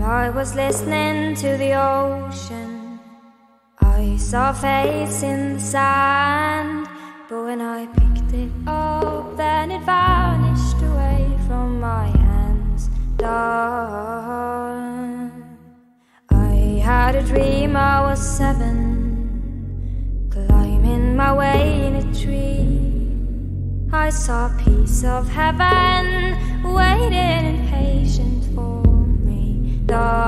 I was listening to the ocean, I saw a face in the sand. But when I picked it up, then it vanished away from my hands. Dark. I had a dream I was 7, climbing my way in a tree. I saw a piece of heaven waiting impatient for me.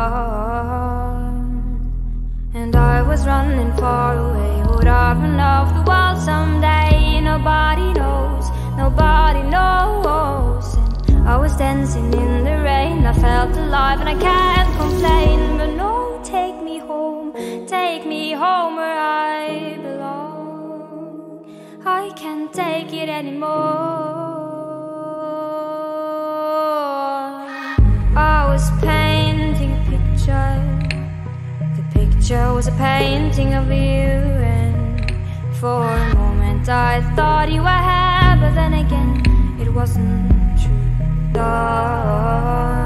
Dawn. And I was running far away. Would I run off the world someday? Nobody knows, nobody knows. And I was dancing in the rain. I felt alive and I can't complain. But no, take me home where I belong. I can't take it anymore. I was painting a picture. The picture was a painting of you, and for a moment I thought you were here, but then again it wasn't true. Dark.